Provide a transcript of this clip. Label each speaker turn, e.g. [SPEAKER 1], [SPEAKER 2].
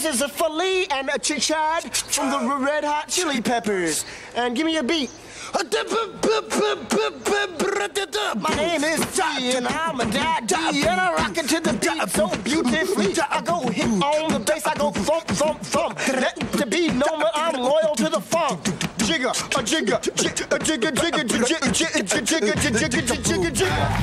[SPEAKER 1] This is a Flea and a Chad from the Red Hot Chili Peppers. And give me a beat. My name is Flea and I'm a daddy, and I rock it to the beat so beautifully. I go hit on the bass, I go thump, thump, thump. Let the beat know that I'm loyal to the funk. Jigger, a jigger, jigger, jigger, jigger, jigger, jigger, jigger, jigger, jigger, jigger, jigger.